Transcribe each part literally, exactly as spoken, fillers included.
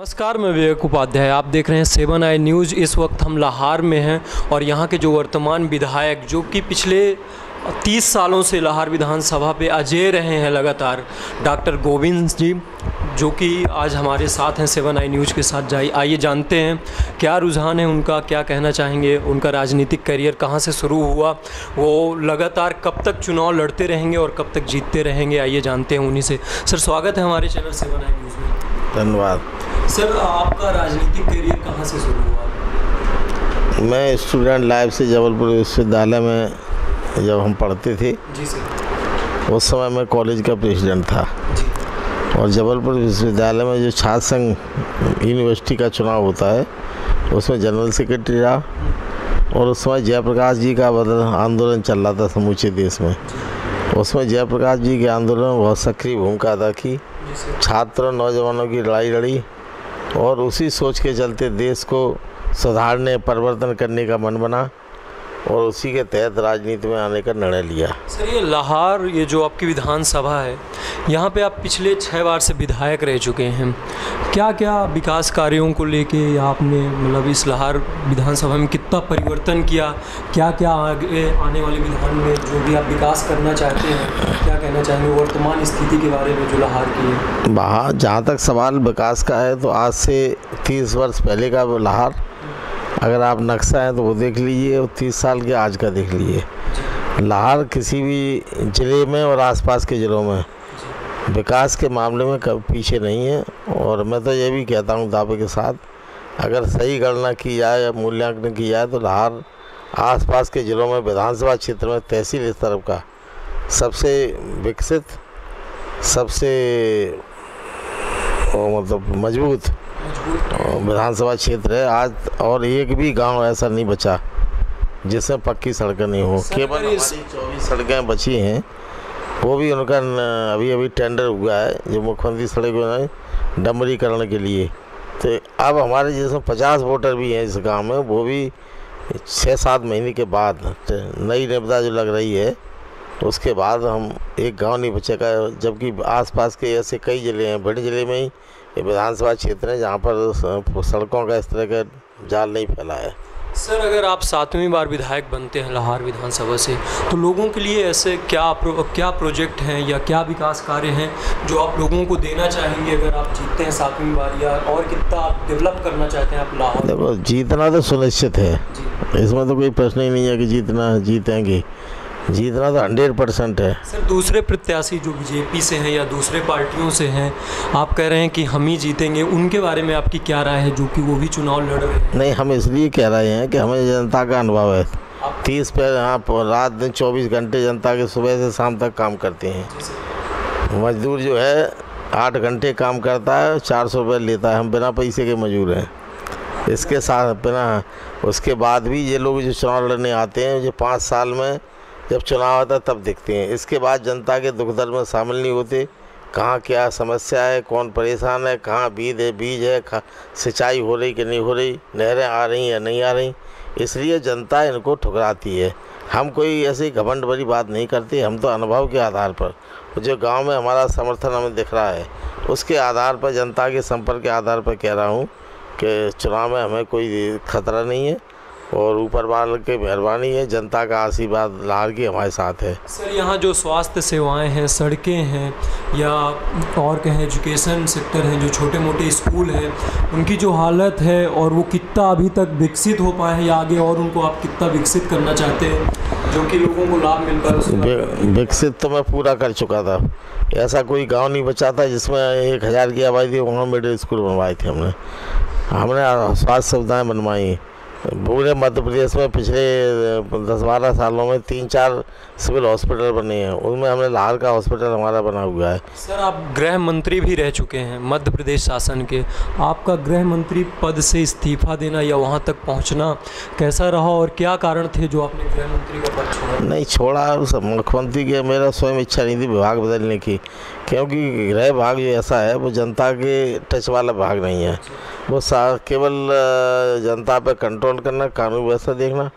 नमस्कार, मैं विवेक उपाध्याय। आप देख रहे हैं सेवन आई न्यूज़। इस वक्त हम लाहौर में हैं और यहाँ के जो वर्तमान विधायक जो कि पिछले तीस सालों से लाहौर विधानसभा पे अजेय रहे हैं लगातार, डॉक्टर गोविंद जी, जो कि आज हमारे साथ हैं सेवन आई न्यूज़ के साथ। जाइए आइए जानते हैं क्या रुझान है उनका, क्या कहना चाहेंगे, उनका राजनीतिक करियर कहाँ से शुरू हुआ, वो लगातार कब तक चुनाव लड़ते रहेंगे और कब तक जीतते रहेंगे, आइए जानते हैं उन्हीं से। सर, स्वागत है हमारे चैनल सेवन आई न्यूज़ में। धन्यवाद। सर, आपका राजनीतिक करियर कहाँ से शुरू हुआ? मैं स्टूडेंट लाइफ से जबलपुर विश्वविद्यालय में जब हम पढ़ते थे, जी सर, उस समय मैं कॉलेज का प्रेसिडेंट था। जी। और जबलपुर विश्वविद्यालय में जो छात्र संघ यूनिवर्सिटी का चुनाव होता है, उसमें जनरल सेक्रेटरी रहा। और उस समय जयप्रकाश जी का बदल आंदोलन चल रहा था समूचे देश में। उसमें जयप्रकाश जी के आंदोलन में बहुत सक्रिय भूमिका अदा की। छात्र और नौजवानों की लड़ाई लड़ी और उसी सोच के चलते देश को सुधारने, परिवर्तन करने का मन बना और उसी के तहत राजनीति में आने का निर्णय लिया। सर, ये लाहौर, ये जो आपकी विधानसभा है, यहाँ पे आप पिछले छः बार से विधायक रह चुके हैं। क्या क्या विकास कार्यों को लेके आपने मतलब इस लाहौर विधानसभा में कितना परिवर्तन किया, क्या क्या आगे आने वाले विधान में जो भी आप विकास करना चाहते हैं, क्या कहना चाहेंगे वर्तमान स्थिति के बारे में जो लाहौर की है? वहाँ जहाँ तक सवाल विकास का है, तो आज से तीस वर्ष पहले का लाहौर, अगर आप नक्शा है तो वो देख लीजिए, और तीस साल के आज का देख लीजिए। लाहौर किसी भी ज़िले में और आसपास के ज़िलों में विकास के मामले में कभी पीछे नहीं है। और मैं तो ये भी कहता हूँ दावे के साथ, अगर सही गणना की जाए या मूल्यांकन की जाए तो लाहौर आसपास के ज़िलों में विधानसभा क्षेत्र में तहसील इस तरफ का सबसे विकसित, सबसे मतलब मजबूत विधानसभा क्षेत्र है आज। और एक भी गांव ऐसा नहीं बचा जिसमें पक्की सड़कें नहीं हो। केवल हमारी चौबीस सड़कें बची हैं, वो भी उनका अभी अभी टेंडर हुआ है जो मुख्यमंत्री सड़क में डमरीकरण के लिए। तो अब हमारे जिसमें पचास वोटर भी हैं इस गांव में, वो भी छः सात महीने के बाद नई निविदा जो लग रही है उसके बाद हम एक गांव नहीं बचेगा। जबकि आसपास के ऐसे कई ज़िले हैं, बड़े ज़िले में ही ये विधानसभा क्षेत्र है जहाँ पर सड़कों का इस तरह का जाल नहीं फैला है। सर, अगर आप सातवीं बार विधायक बनते हैं लाहौर विधानसभा से, तो लोगों के लिए ऐसे क्या प्रो, क्या प्रोजेक्ट हैं या क्या विकास कार्य हैं जो आप लोगों को देना चाहेंगे अगर आप जीतते हैं सातवीं बार, या और कितना आप डेवलप करना चाहते हैं आप लाहौर? देखो, जीतना तो सुनिश्चित है, इसमें तो कोई प्रश्न ही नहीं है कि जीतना जीतेंगे, जीतना तो हंड्रेड परसेंट है। सर, दूसरे प्रत्याशी जो बीजेपी से हैं या दूसरे पार्टियों से हैं, आप कह रहे हैं कि हम ही जीतेंगे, उनके बारे में आपकी क्या राय है जो कि वो भी चुनाव लड़ रहे हैं? नहीं, हम इसलिए कह रहे हैं कि हमें जनता का अनुभव है। तीस पे आप रात दिन चौबीस घंटे जनता के सुबह से शाम तक काम करते हैं। मजदूर जो है आठ घंटे काम करता है, चार सौ रुपये लेता है। हम बिना पैसे के मजदूर हैं। इसके साथ बिना उसके बाद भी ये लोग जो चुनाव लड़ने आते हैं, जो पाँच साल में जब चुनाव आता है तब दिखते हैं। इसके बाद जनता के दुख दर्द में शामिल नहीं होते। कहाँ क्या समस्या है, कौन परेशान है, कहाँ बीज है बीज है सिंचाई हो रही कि नहीं हो रही, नहरें आ रही या नहीं आ रही, इसलिए जनता इनको ठुकराती है। हम कोई ऐसी घमंड भरी बात नहीं करते, हम तो अनुभव के आधार पर, जो गांव में हमारा समर्थन हमें दिख रहा है उसके आधार पर, जनता के संपर्क के आधार पर कह रहा हूँ कि चुनाव में हमें कोई खतरा नहीं है और ऊपर वाले की मेहरबानी है, जनता का आशीर्वाद लाहौर की हमारे साथ है। सर, यहाँ जो स्वास्थ्य सेवाएं हैं, सड़कें हैं या और कहें एजुकेशन सेक्टर हैं, जो छोटे मोटे स्कूल हैं, उनकी जो हालत है और वो कितना अभी तक विकसित हो पाए हैं या आगे और उनको आप कितना विकसित करना चाहते हैं जो कि लोगों को लाभ मिल पाए? विकसित तो मैं पूरा कर चुका था। ऐसा कोई गाँव नहीं बचा था जिसमें एक हज़ार की आबादी, वहाँ मिडिल स्कूल बनवाए थे हमने हमने स्वास्थ्य सुविधाएँ बनवाई। पूरे मध्य प्रदेश में पिछले दस बारह सालों में तीन चार सिविल हॉस्पिटल बने हैं, उनमें हमने लाहौर का हॉस्पिटल हमारा बना हुआ है। सर, आप गृह मंत्री भी रह चुके हैं मध्य प्रदेश शासन के। आपका गृह मंत्री पद से इस्तीफा देना या वहां तक पहुंचना कैसा रहा और क्या कारण थे जो आपने गृह मंत्री का पद छोड़ा? नहीं छोड़ा, मुख्यमंत्री के मेरा स्वयं इच्छा नहीं थी विभाग बदलने की, क्योंकि गृह विभाग जो ऐसा है वो जनता के टच वाला विभाग नहीं है। वो केवल जनता पर कंट्रोल करना, कानून व्यवस्था देखना,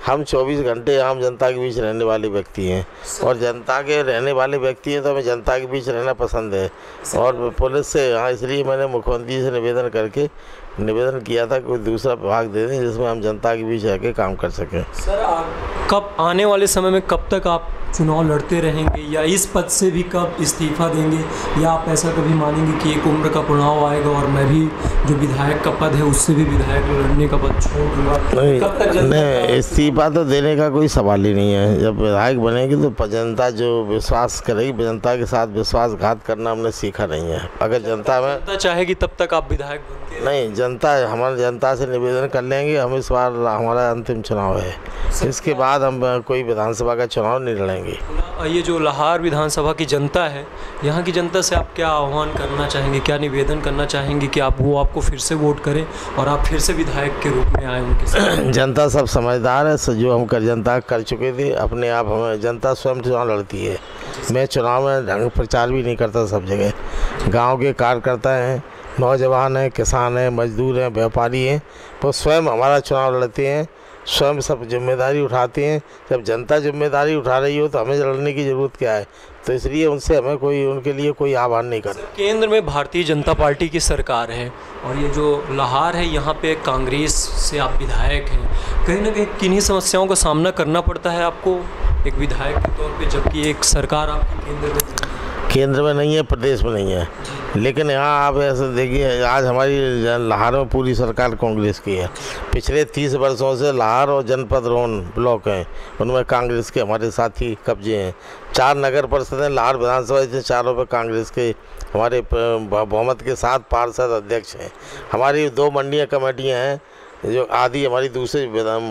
हम चौबीस घंटे आम जनता के बीच रहने वाले व्यक्ति हैं और जनता के रहने वाले व्यक्ति हैं तो हमें जनता के बीच रहना पसंद है। और पुलिस से हाँ, इसलिए मैंने मुख्यमंत्री से निवेदन करके निवेदन किया था कि कोई दूसरा विभाग दे दें जिसमें हम जनता के बीच रह के काम कर सकें। सर कब आने वाले समय में कब तक आप चुनाव लड़ते रहेंगे या इस पद से भी कब इस्तीफा देंगे, या आप ऐसा कभी मानेंगे कि एक उम्र का चुनाव आएगा और मैं भी जो विधायक का पद है उससे भी विधायक लड़ने का पद छोड़ दूंगा? नहीं, कब तक नहीं, इस्तीफा तो देने का कोई सवाल ही नहीं है। जब विधायक बनेगी तो जनता जो विश्वास करेगी, जनता के साथ विश्वासघात करना हमने सीखा नहीं है। अगर जनता में जनता चाहेगी तब तक आप विधायक बनते नहीं, जनता हमारी जनता से निवेदन कर लेंगे। हम इस बार हमारा अंतिम चुनाव है, इसके बाद हम कोई विधानसभा का चुनाव नहीं लड़ेंगे। ये जो लाहार विधानसभा की जनता है, यहाँ की जनता से आप क्या आह्वान करना चाहेंगे, क्या निवेदन करना चाहेंगे कि आप वो आपको फिर से वोट करें और आप फिर से विधायक के रूप में आए उनके साथ? जनता सब समझदार है, जो हम कर जनता कर चुके थे अपने आप, हमें जनता स्वयं चुनाव लड़ती है। मैं चुनाव में ढंग प्रचार भी नहीं करता। सब जगह गाँव के कार्यकर्ता हैं, नौजवान हैं, किसान हैं, मजदूर हैं, व्यापारी हैं, वो स्वयं हमारा चुनाव लड़ते हैं, स्वयं सब जिम्मेदारी उठाते हैं। जब जनता जिम्मेदारी उठा रही हो तो हमें लड़ने की ज़रूरत क्या है? तो इसलिए उनसे हमें कोई उनके लिए कोई आह्वान नहीं करता। केंद्र में भारतीय जनता पार्टी की सरकार है और ये जो लाहार है यहाँ पे कांग्रेस से आप विधायक हैं, कहीं ना कहीं किन्हीं समस्याओं का सामना करना पड़ता है आपको एक विधायक के तौर पे, जबकि एक सरकार आपकी केंद्र में केंद्र में नहीं है, प्रदेश में नहीं है। लेकिन यहाँ आप ऐसे देखिए, आज हमारी लाहौर में पूरी सरकार कांग्रेस की है। पिछले तीस वर्षों से लाहौर और जनपद रोन ब्लॉक हैं, उनमें कांग्रेस के हमारे साथी कब्जे हैं। चार नगर परिषदें लाहौर विधानसभा से चारों पर कांग्रेस के हमारे बहुमत के साथ पार्षद अध्यक्ष हैं। हमारी दो मंडियाँ कमेटियाँ हैं, जो आदि हमारी दूसरी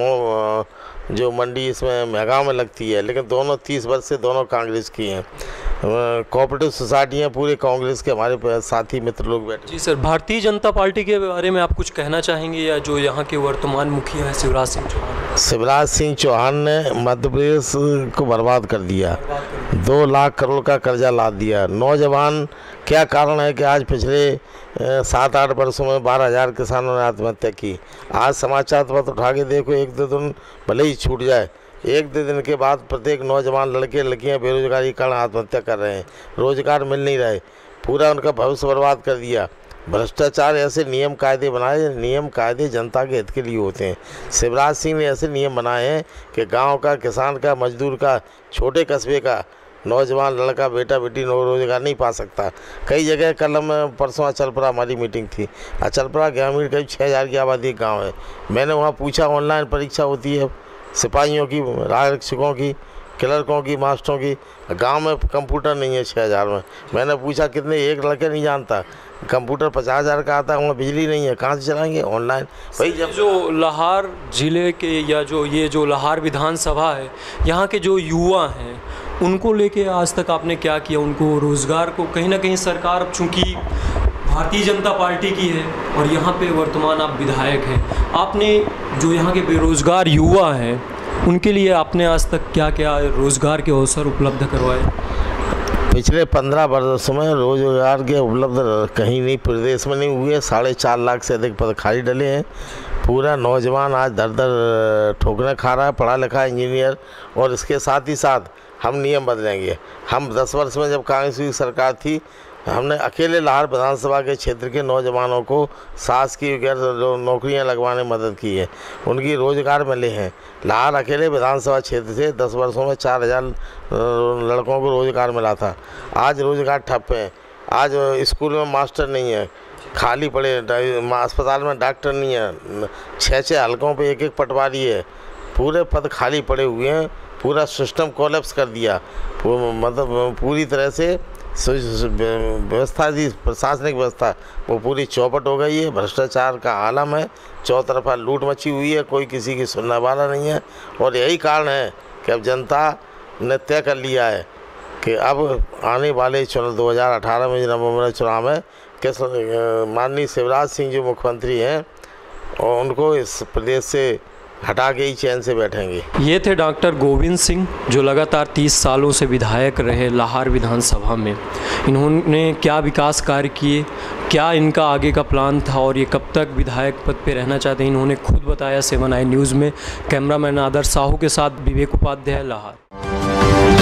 जो मंडी इसमें महगांव में लगती है, लेकिन दोनों तीस वर्ष से दोनों कांग्रेस की हैं। कोऑपरेटिव सोसाइटियाँ पूरे कांग्रेस के हमारे साथी मित्र लोग बैठे। जी सर, भारतीय जनता पार्टी के बारे में आप कुछ कहना चाहेंगे, या जो यहाँ के वर्तमान मुखिया हैं शिवराज सिंह चौहान? शिवराज सिंह चौहान ने मध्य प्रदेश को बर्बाद कर दिया, दो लाख करोड़ का कर्जा लाद दिया। नौजवान क्या कारण है कि आज पिछले सात आठ वर्षों में बारह हज़ार किसानों ने आत्महत्या की। आज समाचार पत्र उठा के देखो, एक दो दिन भले ही छूट जाए, एक दो दिन के बाद प्रत्येक नौजवान लड़के लड़कियां बेरोजगारी के कारण आत्महत्या कर रहे हैं, रोजगार मिल नहीं रहे, पूरा उनका भविष्य बर्बाद कर दिया। भ्रष्टाचार ऐसे नियम कायदे बनाए, नियम कायदे जनता के हित के लिए होते हैं। शिवराज सिंह ने ऐसे नियम बनाए हैं कि गांव का, किसान का, मजदूर का, छोटे कस्बे का नौजवान लड़का, बेटा बेटी रोजगार नहीं पा सकता। कई जगह कल हम परसों अचलपुरा हमारी मीटिंग थी। अचलपुरा ग्रामीण करीब छः हज़ार की आबादी गाँव है। मैंने वहाँ पूछा, ऑनलाइन परीक्षा होती है सिपाहियों की, आरक्षकों की, क्लर्कों की, मास्टरों की, गांव में कंप्यूटर नहीं है छः हज़ार में। मैंने पूछा कितने, एक लड़के नहीं जानता कंप्यूटर पचास हज़ार का आता है, वहाँ बिजली नहीं है, कहाँ से चलाएंगे ऑनलाइन? भाई जब जो लाहौर ज़िले के या जो ये जो लाहौर विधानसभा है, यहाँ के जो युवा हैं उनको लेके आज तक आपने क्या किया? उनको रोज़गार को कहीं ना कहीं सरकार, अब चूँकि भारतीय जनता पार्टी की है और यहाँ पे वर्तमान आप विधायक हैं, आपने जो यहाँ के बेरोज़गार युवा हैं उनके लिए आपने आज तक क्या क्या रोज़गार के अवसर उपलब्ध करवाए? पिछले पंद्रह वर्षों में रोजगार के उपलब्ध कहीं नहीं, प्रदेश में नहीं हुए। साढ़े चार लाख से अधिक पद खाली डले हैं। पूरा नौजवान आज दर दर ठोकरें खा रहा है, पढ़ा लिखा इंजीनियर। और इसके साथ ही साथ हम नियम बदलेंगे। हम दस वर्ष में जब कांग्रेस की सरकार थी, हमने अकेले लाहौर विधानसभा के क्षेत्र के नौजवानों को सास की गैर नौकरियां लगवाने में मदद की है, उनकी रोजगार मिले हैं। लाहौर अकेले विधानसभा क्षेत्र से दस वर्षों में चार हज़ार लड़कों को रोजगार मिला था। आज रोजगार ठप है। आज स्कूल में मास्टर नहीं है, खाली पड़े, अस्पताल में डॉक्टर नहीं है, छः छः हलकों पे एक एक पटवारी है, पूरे पद खाली पड़े हुए हैं। पूरा सिस्टम कोलैप्स कर दिया, मतलब पूरी तरह से व्यवस्था जी, प्रशासनिक व्यवस्था वो पूरी चौपट हो गई है। भ्रष्टाचार का आलम है, चौतरफा लूट मची हुई है, कोई किसी की सुनने वाला नहीं है। और यही कारण है कि अब जनता ने तय कर लिया है कि अब आने वाले चुनाव दो हज़ार अठारह में नवंबर चुनाव में कि माननीय शिवराज सिंह जो मुख्यमंत्री हैं और उनको इस प्रदेश से हटा के ही चैन से बैठेंगे। ये थे डॉक्टर गोविंद सिंह, जो लगातार तीस सालों से विधायक रहे लाहार विधानसभा में। इन्होंने क्या विकास कार्य किए, क्या इनका आगे का प्लान था और ये कब तक विधायक पद पे रहना चाहते हैं, इन्होंने खुद बताया सेवन आई न्यूज़ में। कैमरामैन आदर्श साहू के साथ विवेक उपाध्याय, लाहार।